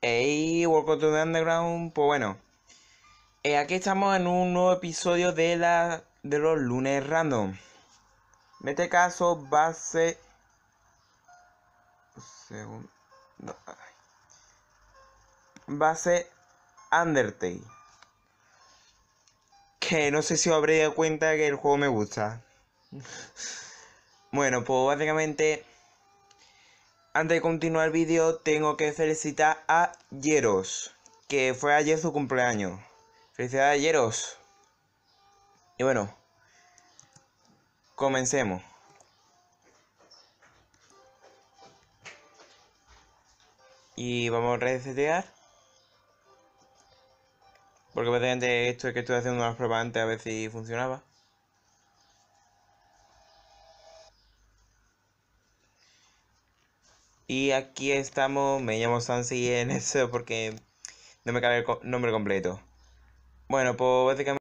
Hey, welcome to the underground. Pues bueno, aquí estamos en un nuevo episodio de los lunes random. En este caso va a ser Undertale. Que no sé si os habréis dado cuenta que el juego me gusta. Bueno, pues básicamente, antes de continuar el vídeo, tengo que felicitar a Yeros, que fue ayer su cumpleaños. Felicidades, Yeros. Y bueno, comencemos. Y vamos a resetear. Porque básicamente esto es que estoy haciendo unas pruebas antes a ver si funcionaba. Y aquí estamos, me llamo Sansi en eso porque no me cabe el nombre completo. Bueno, pues básicamente...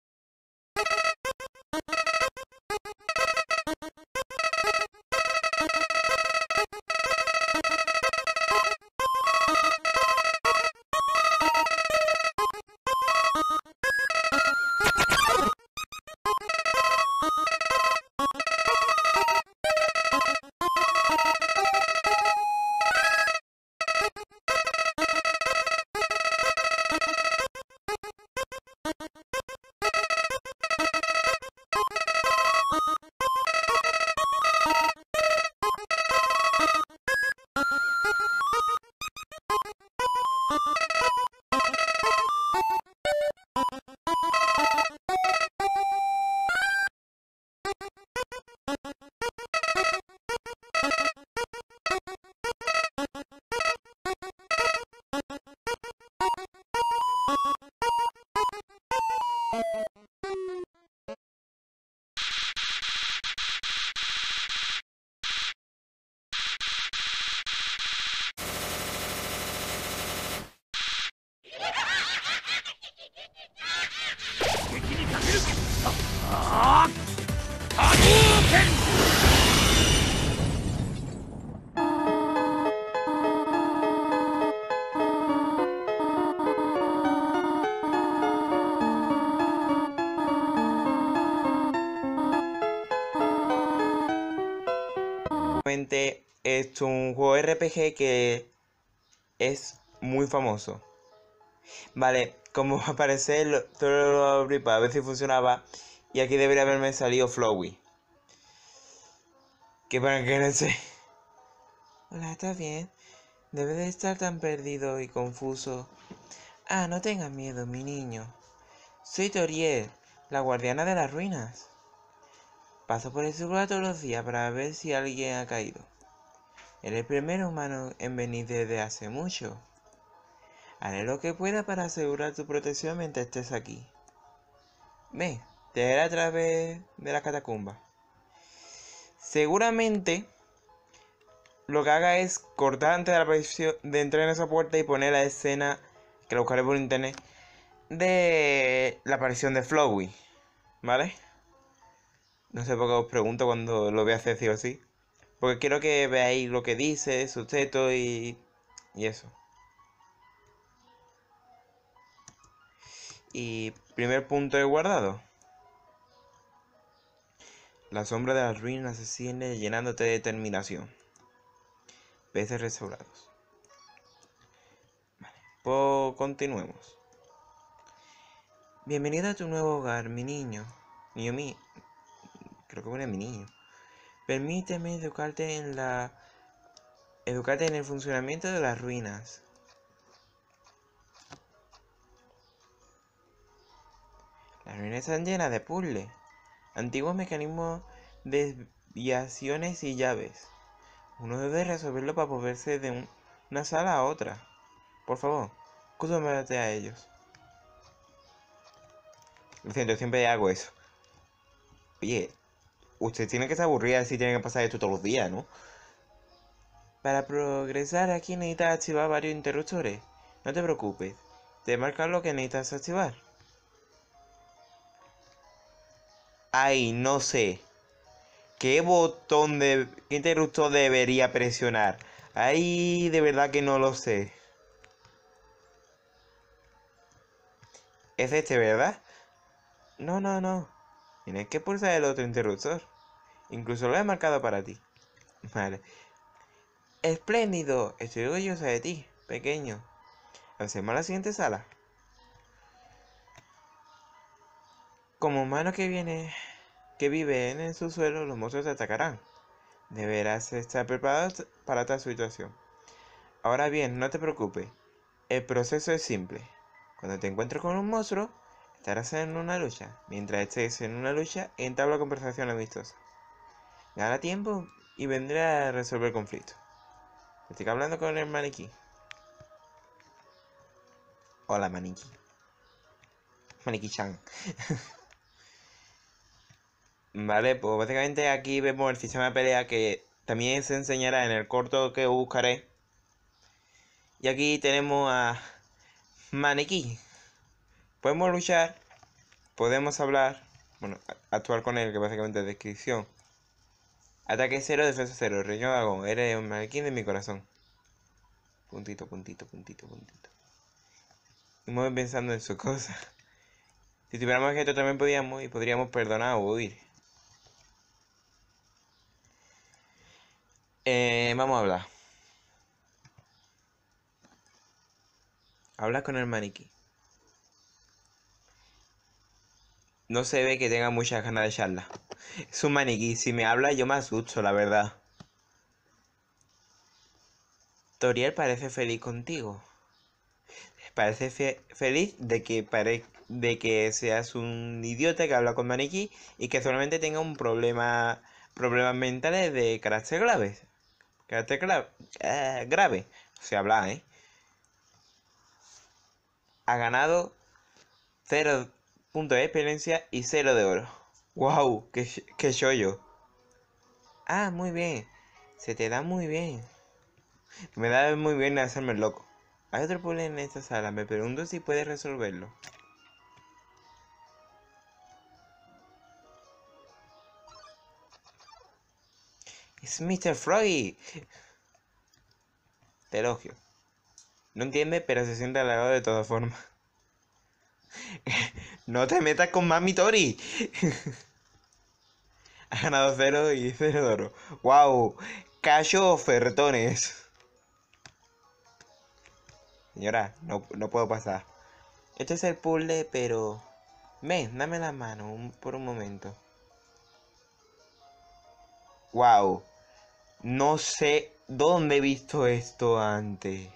Es un juego RPG que es muy famoso. Vale, como va a aparecer, todo lo abrí para ver si funcionaba. Y aquí debería haberme salido Flowey. Que para que no sé. Hola, ¿estás bien? Debe de estar tan perdido y confuso. Ah, no tengas miedo, mi niño. Soy Toriel, la guardiana de las ruinas. Paso por ese lugar todos los días para ver si alguien ha caído. Eres el primer humano en venir desde hace mucho. Haré lo que pueda para asegurar tu protección mientras estés aquí. Ve, te veré a través de la catacumba. Seguramente lo que haga es cortar antes de la aparición de entrar en esa puerta y poner la escena, que lo buscaré por internet, de la aparición de Flowey, ¿vale? No sé por qué os pregunto cuando lo voy a hacer sí o sí. Porque quiero que veáis lo que dice, su texto y eso. Y primer punto de guardado. La sombra de las ruinas se cierne llenándote de determinación. Peces restaurados. Vale, pues continuemos. Bienvenido a tu nuevo hogar, mi niño. Niño mío. Creo que pone mi niño. Permíteme educarte en el funcionamiento de las ruinas. Las ruinas están llenas de puzzles, antiguos mecanismos de desviaciones y llaves. Uno debe resolverlo para moverse de una sala a otra. Por favor, acostúmbrate a ellos. Lo siento, siempre hago eso. Oye, usted tiene que estar aburrida si tiene que pasar esto todos los días, ¿no? Para progresar aquí necesitas activar varios interruptores. No te preocupes, te marca lo que necesitas activar. Ay, no sé. ¿Qué qué interruptor debería presionar? Ay, de verdad que no lo sé. Es este, ¿verdad? No, no, no. Tienes que pulsar el otro interruptor. Incluso lo he marcado para ti. Vale. Espléndido. Estoy orgullosa de ti, pequeño. Hacemos la siguiente sala. Como humano que vive en el subsuelo, los monstruos te atacarán. Deberás estar preparado para tal situación. Ahora bien, no te preocupes. El proceso es simple. Cuando te encuentres con un monstruo, estarás en una lucha. Mientras estés en una lucha, entabla conversación amistosa. Gana tiempo y vendrá a resolver el conflicto. Estoy hablando con el maniquí. Hola, maniquí. Maniquí-chan. Vale, pues básicamente aquí vemos el sistema de pelea que también se enseñará en el corto que buscaré. Y aquí tenemos a Maniquí. Podemos luchar, podemos hablar, bueno, actuar con él, que básicamente es descripción. Ataque 0, defensa 0, Reino Dragón, eres un maniquí de mi corazón. Puntito, puntito, puntito, puntito. Y me voy pensando en su cosa. Si tuviéramos objeto también podíamos y podríamos perdonar o huir. Vamos a hablar. Habla con el maniquí. No se ve que tenga muchas ganas de charla. Es un maniquí, si me habla yo me asusto, la verdad. Toriel parece feliz contigo. Parece feliz de que seas un idiota que habla con maniquí y que solamente tenga un problemas mentales de carácter grave. Grave. O sea, habla, ¿eh? Ha ganado 0 puntos de experiencia y 0 de oro. ¡Wow! ¡Qué chollo! Ah, muy bien. Se te da muy bien. Me da muy bien hacerme el loco. Hay otro puzzle en esta sala. Me pregunto si puedes resolverlo. Es Mr. Froggy. Te elogio. No entiende, pero se siente halagado de todas formas. No te metas con Mami Tori. Ha ganado 0 y 0 de oro. ¡Wow! Cacho ofertones. Señora, no puedo pasar. Este es el puzzle, pero... Ven, dame la mano por un momento. ¡Wow! No sé dónde he visto esto antes.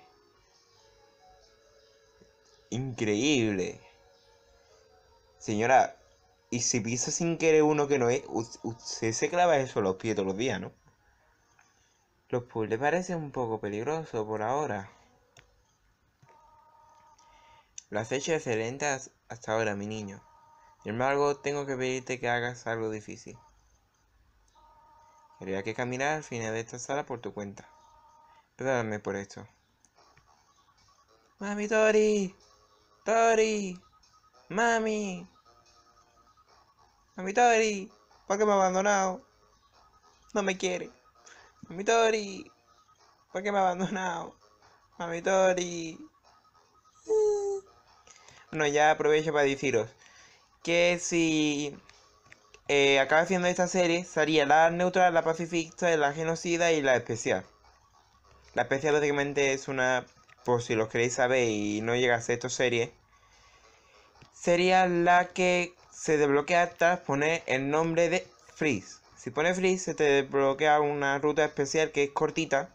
Increíble. Señora, y si pisa sin querer uno que no es, usted se clava eso a los pies todos los días, ¿no? Los puzzles parecen un poco peligrosos por ahora. Lo has hecho excelente hasta ahora, mi niño. Sin embargo, tengo que pedirte que hagas algo difícil. Habría que caminar al final de esta sala por tu cuenta. Perdóname por esto. ¡Mami Tori! ¡Tori! ¡Mami! ¡Mami Tori! ¿Por qué me ha abandonado? No me quiere. ¡Mami Tori! ¿Por qué me ha abandonado? ¡Mami Tori! Bueno, ya aprovecho para deciros que si acaba haciendo esta serie, sería la neutral, la pacifista, la genocida y la especial. La especial básicamente es una, por si los queréis saber y no llega a ser esta serie, sería la que se desbloquea tras poner el nombre de Freeze. Si pones Freeze se te desbloquea una ruta especial que es cortita.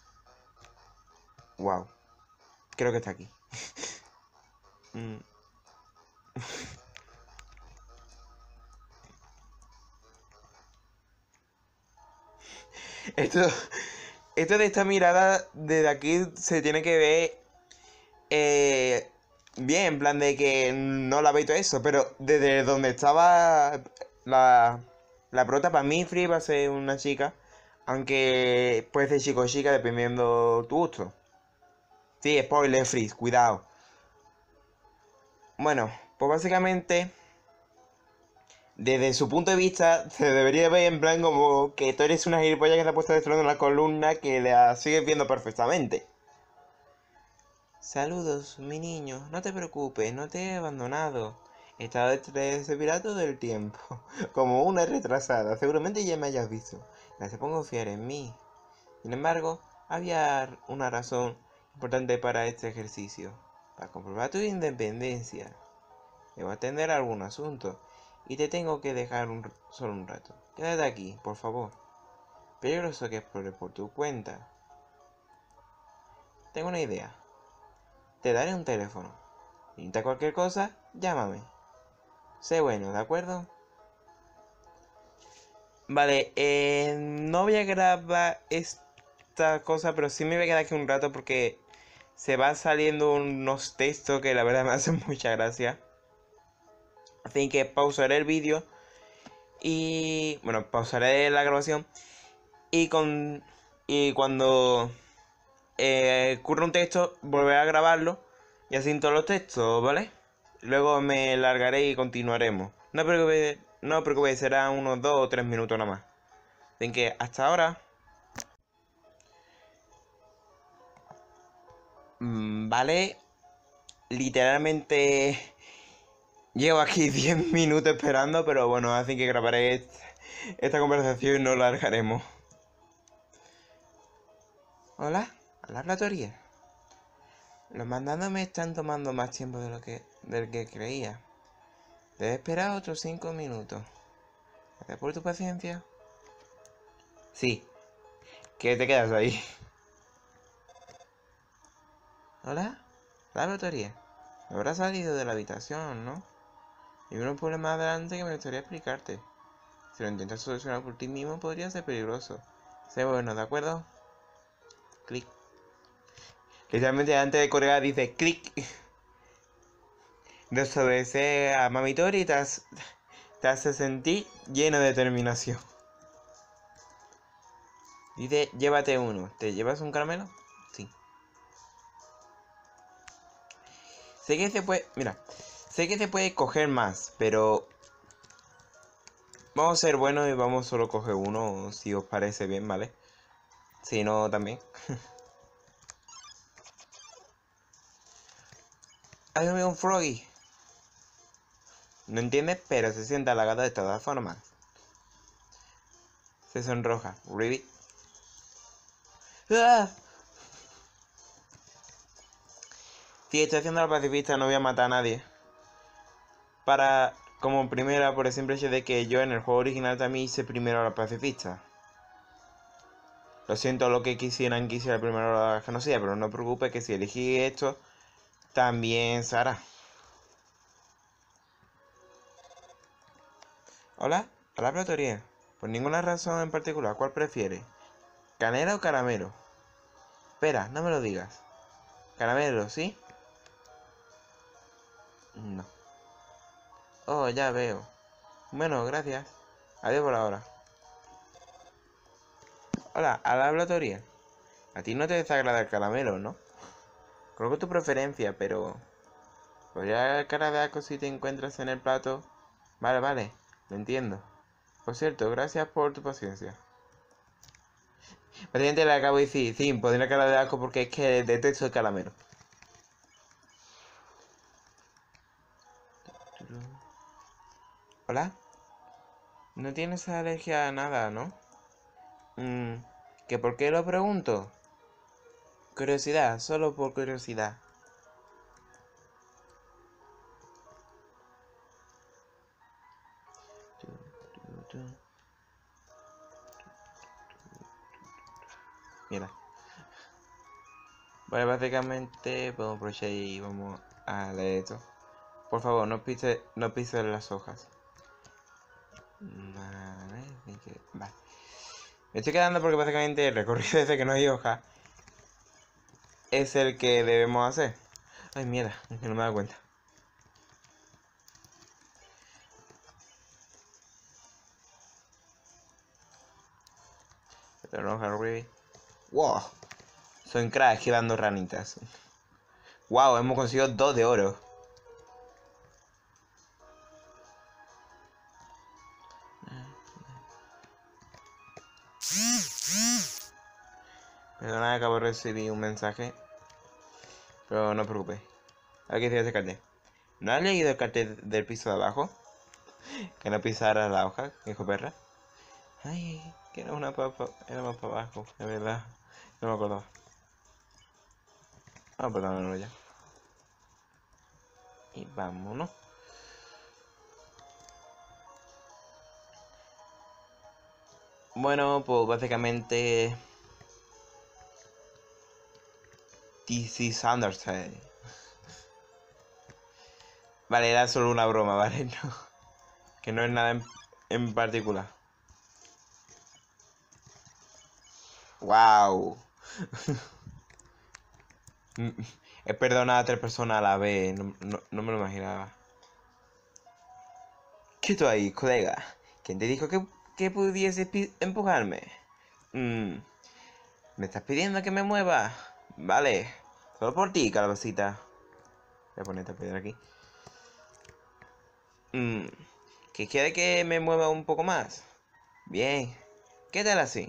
Wow. Creo que está aquí. Esto de esta mirada desde aquí se tiene que ver bien, en plan de que no la veis todo eso, pero desde donde estaba la prota, para mí Free va a ser una chica, aunque puede ser chico o chica dependiendo tu gusto. Sí, spoiler Free, cuidado. Bueno, pues básicamente desde su punto de vista se debería ver en plan como que tú eres una gilipollas que te ha puesto detrás de una columna que la sigues viendo perfectamente. Saludos, mi niño. No te preocupes, no te he abandonado. He estado detrás de ese pirata todo el tiempo. Como una retrasada. Seguramente ya me hayas visto. Gracias por confiar en mí. Sin embargo, había una razón importante para este ejercicio. Para comprobar tu independencia. Debo atender algún asunto. Y te tengo que dejar solo un rato. Quédate aquí, por favor. Peligroso que explores por tu cuenta. Tengo una idea. Te daré un teléfono. Si necesitas cualquier cosa, llámame. Sé bueno, ¿de acuerdo? Vale, no voy a grabar esta cosa, pero sí me voy a quedar aquí un rato porque se van saliendo unos textos que la verdad me hacen mucha gracia. Así que pausaré el vídeo y... bueno, pausaré la grabación y cuando ocurra un texto volveré a grabarlo y así en todos los textos, ¿vale? Luego me largaré y continuaremos. No os preocupéis, será unos 2 o 3 minutos nada más. Así que hasta ahora. Vale. Literalmente llevo aquí 10 minutos esperando, pero bueno, así que grabaré esta conversación y no la largaremos. Hola, a la oratoria. Los mandados me están tomando más tiempo del que creía. Debes esperar otros 5 minutos. Gracias por tu paciencia. Sí, que te quedas ahí. Hola, la oratoria. Me habrás salido de la habitación, ¿no? Hay unos problemas adelante que me gustaría explicarte. Si lo intentas solucionar por ti mismo podría ser peligroso. Sé bueno, ¿de acuerdo? Clic. Literalmente antes de colgar dice clic. Desobedecer a Mamitori y te hace sentir lleno de determinación. Dice, llévate uno. ¿Te llevas un caramelo? Sí. Sé que se puede... Mira. Sé que se puede coger más, pero... vamos a ser buenos y vamos solo a coger uno, si os parece bien, ¿vale? Si no, también. ¡Ay, un Froggy! No entiendes, pero se siente halagado de todas formas. Se sonroja. Ribbit. ¡Ah! Si estoy haciendo la pacifista, no voy a matar a nadie. Como primera, por el simple hecho de que yo en el juego original también hice primero a la pacifista. Lo siento, lo que quisieran que hiciera primero a la genocida, pero no te preocupes que si elegí esto, también se hará. Hola, hola Pretoria. Por ninguna razón en particular, ¿cuál prefiere? ¿Canela o caramelo? Espera, no me lo digas. ¿Caramelo, sí? No. Oh, ya veo. Bueno, gracias. Adiós por ahora. Hola, a la Pretoria. A ti no te desagrada el caramelo, ¿no? Creo que es tu preferencia, pero... ¿podría dar cara de asco si te encuentras en el plato? Vale, vale, lo entiendo. Por cierto, gracias por tu paciencia. Básicamente le acabo de decir, sí, podría cara de asco porque es que detesto el caramelo. ¿Hola? No tienes alergia a nada, ¿no? ¿Que por qué lo pregunto? Curiosidad, solo por curiosidad. Mira. Vale, básicamente vamos por ahí y vamos a leer esto. Por favor, no pises las hojas. Vale, vale. Me estoy quedando porque básicamente el recorrido ese que no hay hoja es el que debemos hacer. Ay, mierda, que no me da cuenta. Pero no, Harry. Wow. Soy un crack girando ranitas. Wow, hemos conseguido 2 de oro. Perdona, acabo de recibir un mensaje. Pero no te preocupes. Aquí tiene ese cartel. ¿No has leído el cartel del piso de abajo? Que no pisara la hoja, hijo perra. Ay, que era una papa. Era más para abajo, de verdad. No me acordaba. Vamos a ponerlo ya. Y vámonos. Bueno, pues básicamente... This is Undertale. Vale, era solo una broma, ¿vale? No, que no es nada en particular. ¡Wow! He perdonado a 3 personas a la vez. No me lo imaginaba. Quieto ahí, colega. ¿Quién te dijo que pudiese empujarme? ¿Me estás pidiendo que me mueva? Vale. Solo por ti, calabacita. Voy a poner esta piedra aquí. ¿Que quiere que me mueva un poco más? Bien. ¿Qué tal así?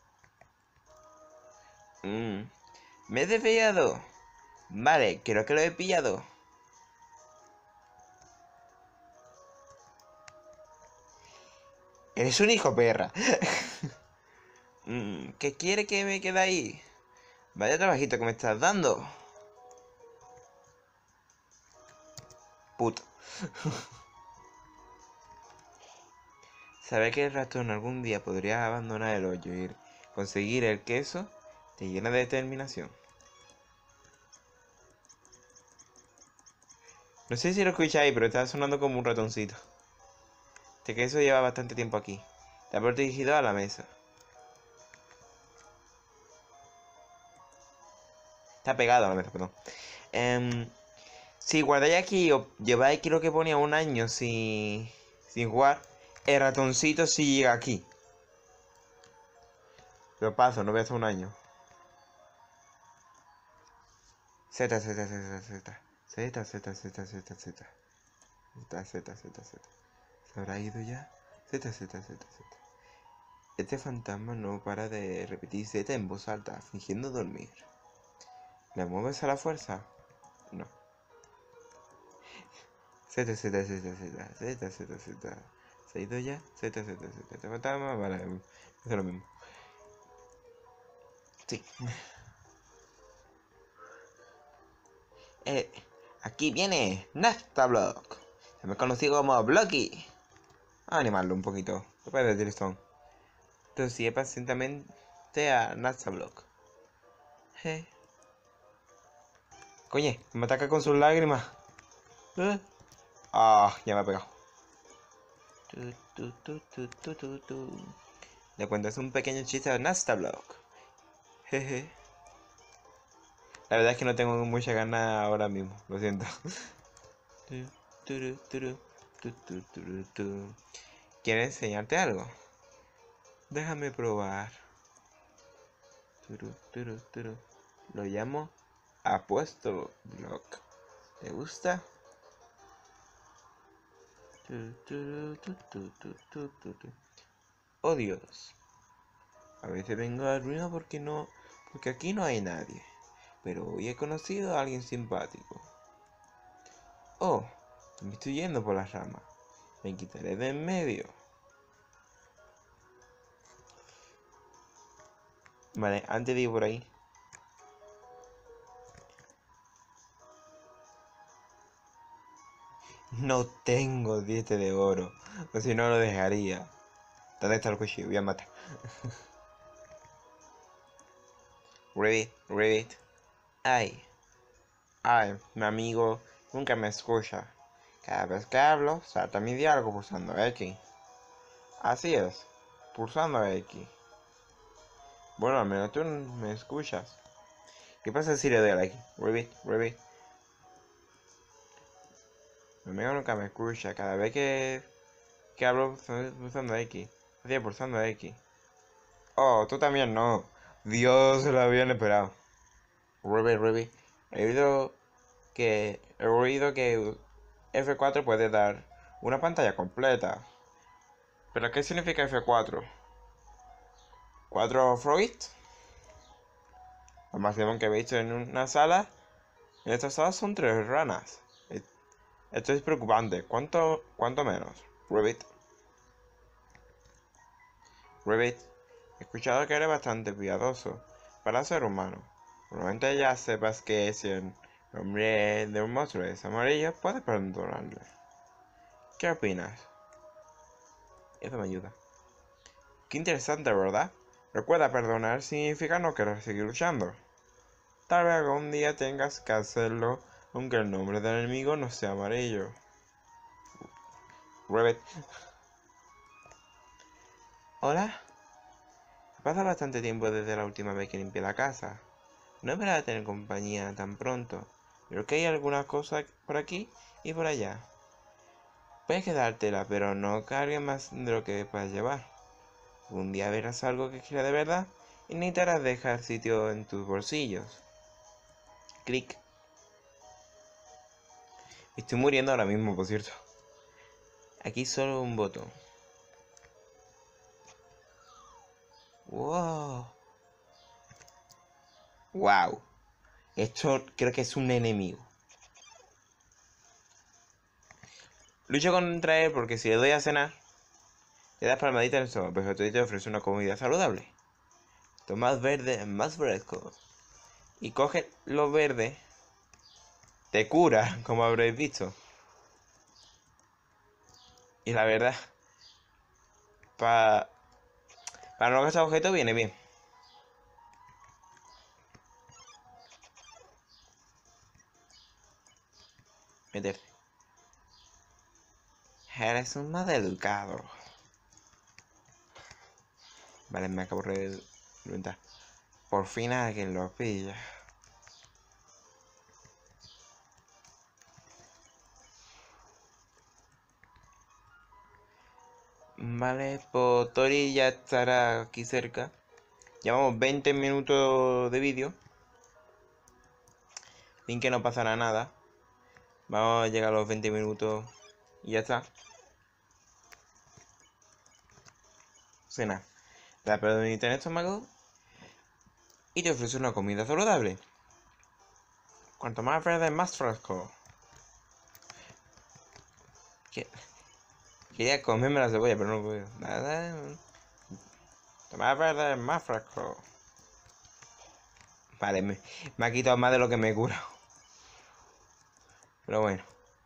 ¿Me he desviado? Vale, creo que lo he pillado. Eres un hijo perra. ¿Qué quiere que me quede ahí? Vaya trabajito que me estás dando. Puto. Saber que el ratón algún día podría abandonar el hoyo y conseguir el queso te llena de determinación. No sé si lo escucháis, pero está sonando como un ratoncito. Este queso lleva bastante tiempo aquí. Está protegido a la mesa. Está pegado a la mesa, perdón. Si guardáis aquí o lleváis aquí lo que ponía un año sin jugar, el ratoncito sí llega aquí. Lo paso, no voy a hacer un año. Z, Z, Z, Z, Z. Z, Z, Z, Z, Z. Z, Z, Z, Z. ¿Se habrá ido ya? Z, Z, Z, Z. Este fantasma no para de repetir Z en voz alta, fingiendo dormir. ¿Le mueves a la fuerza? No. Z, Z, Z, Z, Z, Z, Z. ¿Se ha ido ya? Z, Z, Z. Este fantasma, vale, es lo mismo. Sí. Aquí viene Nastablock. También conocido como Blocky. Vamos a animarlo un poquito. Después de Drillstone. Entonces sigue pacientemente a Nastablock. Coño, me ataca con sus lágrimas. Ya me ha pegado. Le cuentas un pequeño chiste a Nastablock. Jeje. La verdad es que no tengo mucha ganas ahora mismo, lo siento. ¿Quieres enseñarte algo? Déjame probar. Lo llamo Apuesto Block. ¿Te gusta? Oh Dios. A veces vengo al ruido porque aquí no hay nadie. Pero hoy he conocido a alguien simpático. Oh, me estoy yendo por las ramas. Me quitaré de en medio. Vale, antes de ir por ahí. No tengo diente de oro. O si no lo dejaría. ¿Dónde está el cuchillo? Voy a matar. Ribbit. Ay, mi amigo nunca me escucha. Cada vez que hablo, salta mi diálogo pulsando X. Así es, pulsando X. Bueno, al menos tú me escuchas. ¿Qué pasa si le doy a la X? Ribbit. Mi amigo nunca me escucha. Cada vez que hablo pulsando X. Así es, pulsando X. Oh, tú también no. Dios, lo habían esperado. Ribbit. He oído que F4 puede dar una pantalla completa. ¿Pero qué significa F4? ¿4 Freud? Lo máximo que he visto en una sala En esta sala son 3 ranas. Esto es preocupante. ¿Cuánto menos? Rabbit. Rabbit, he escuchado que eres bastante piadoso para ser humano. Probablemente ya sepas que si el nombre de un monstruo es amarillo, puedes perdonarle. ¿Qué opinas? Eso me ayuda. Qué interesante, ¿verdad? Recuerda, perdonar significa no querer seguir luchando. Tal vez algún día tengas que hacerlo, aunque el nombre del enemigo no sea amarillo. Rabbit. ¿Hola? Pasa bastante tiempo desde la última vez que limpié la casa. No esperaba tener compañía tan pronto. Creo que hay algunas cosas por aquí y por allá. Puedes quedártela, pero no cargues más de lo que puedas llevar. Un día verás algo que quieras de verdad y necesitarás dejar sitio en tus bolsillos. Clic. Estoy muriendo ahora mismo, por cierto. Aquí solo un botón. Wow. Wow. Esto creo que es un enemigo. Lucho contra él porque si le doy a cenar, le das palmadita en el estómago, pero te ofrece una comida saludable. Esto más verde, más fresco. Y coge lo verde, te cura, como habréis visto. Y la verdad, para no gastar objetos viene bien. Meterte. Eres un más educado. Vale, me acabo de reventar. Por fin alguien lo pilla. Vale, pues Tori ya estará aquí cerca. Llevamos 20 minutos de vídeo. Sin que no pasará nada. Vamos a llegar a los 20 minutos y ya está. Cena. Da perdonita en el estómago y te ofrece una comida saludable. Cuanto más verde, más fresco. Quería comerme la cebolla, pero no puedo. Nada. Cuanto más verde, más fresco. Vale, me ha quitado más de lo que me he curado. Pero bueno.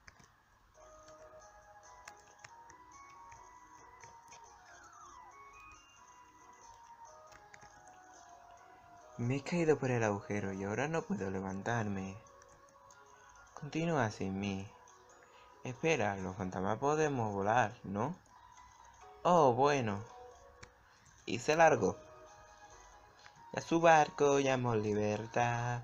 Me he caído por el agujero y ahora no puedo levantarme. Continúa sin mí. Espera, los fantasmas podemos volar, ¿no? Oh, bueno. Y se largó. A su barco llamó libertad.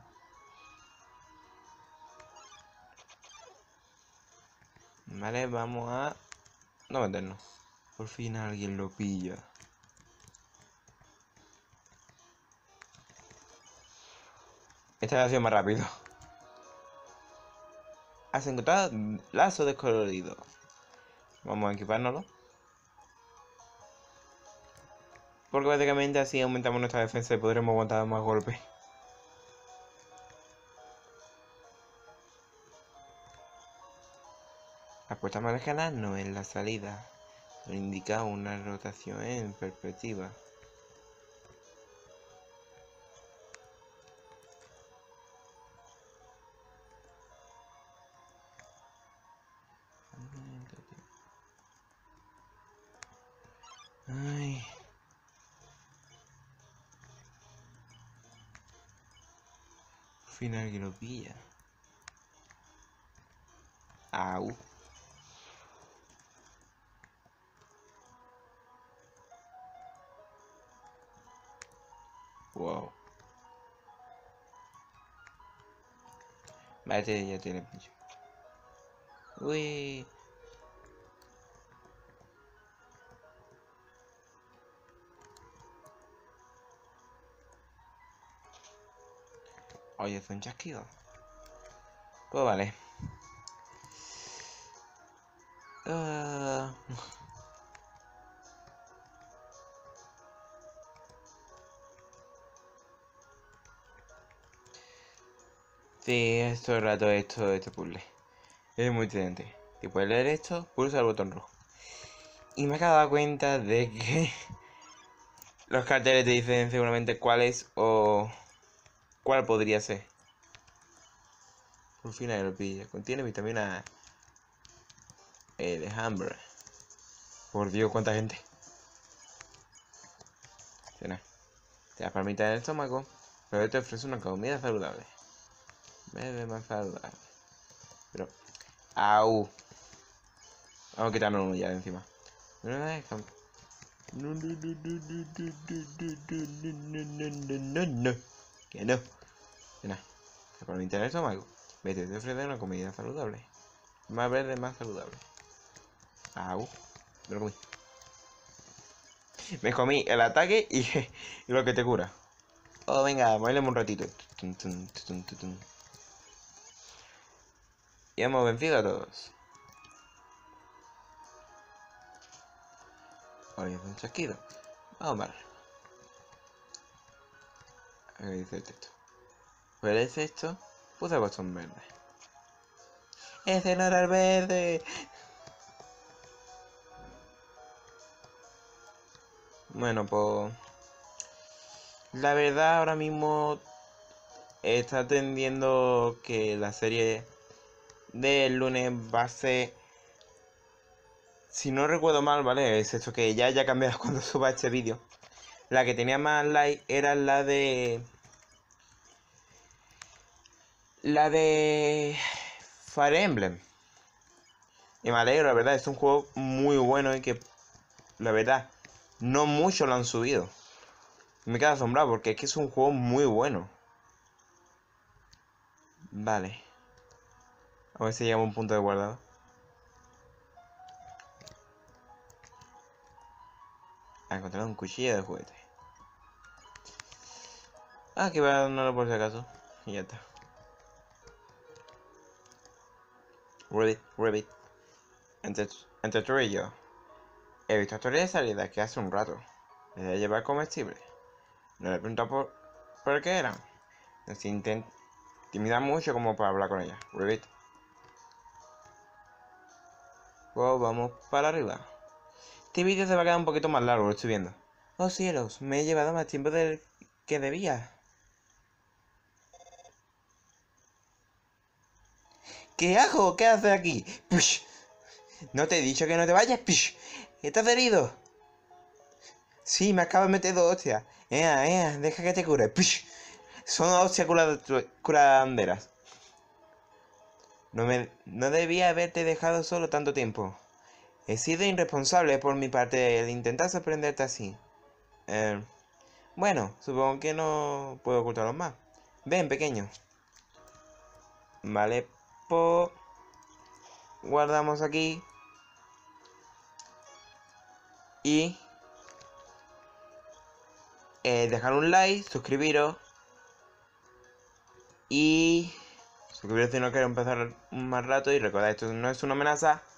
Vale, vamos a no meternos. Por fin alguien lo pilla. Esta ha sido más rápido. Has encontrado lazo descolorido. Vamos a equipárnoslo. Porque básicamente así aumentamos nuestra defensa y podremos aguantar más golpes. La puerta más lejana no es la salida. Lo indica una rotación en perspectiva. Ay. Al final que lo pilla. Au. Wow. Vale, ya tiene pincho. Uy. Oye, fue un chasquido. Pues vale. Sí, es todo el rato este puzzle. Es muy diferente. Si puedes leer esto, pulsa el botón rojo. Y me he dado cuenta de que los carteles te dicen seguramente cuál es o cuál podría ser. Por fin hay el pillo. Contiene vitamina E de hambre. Por Dios, cuánta gente. Cena. Te da palmita en el estómago, pero te ofrece una comida saludable. Bebe más saludable. Pero. ¡Au! Vamos a quitarnos uno ya de encima. No. Que no. Cena. Te palmita en el estómago. Vete, te ofrece una comida saludable. Más verde, más saludable. ¡Au! Me lo comí. Me comí el ataque y lo que te cura. Oh, venga, bailemos un ratito. Y hemos vencido a todos. Ahora es un chasquido. Vamos mal. ¿Qué dice el texto? ¿Cuál es esto? Puse el botón verde. ¡Ese no era el verde! Bueno, pues... La verdad ahora mismo está tendiendo que la serie del lunes va a ser... Si no recuerdo mal, ¿vale? Es esto que ya haya cambiado cuando suba este vídeo. La que tenía más like era la de... Fire Emblem. Y me alegro, la verdad, es un juego muy bueno y que, la verdad, no mucho lo han subido. Me quedo asombrado porque es que es un juego muy bueno. Vale. A ver si llegamos a un punto de guardado. A encontrar un cuchillo de juguete. Ah, que va a darlo por si acaso. Y ya está. Rabbit. Entre tú y yo. He visto historias de salida que hace un rato. Les de llevar comestibles. No le he preguntado por qué eran. Se intimida mucho como para hablar con ella. Rabbit. Pues vamos para arriba. Este vídeo se va a quedar un poquito más largo, lo estoy viendo. Oh cielos, me he llevado más tiempo del que debía. ¿Qué hago? ¿Qué haces aquí? ¡Push! ¿No te he dicho que no te vayas? ¡Push! ¿Estás herido? Sí, me acabo de meter 2 hostias. Deja que te cure. ¡Push! Son hostias curanderas. No debía haberte dejado solo tanto tiempo. He sido irresponsable por mi parte el intentar sorprenderte así. Bueno, supongo que no puedo ocultarlo más. Ven, pequeño. Vale, pues... Guardamos aquí. Y... dejar un like, suscribiros. Y... suscribiros si no queréis empezar más rato. Y recordad, esto no es una amenaza.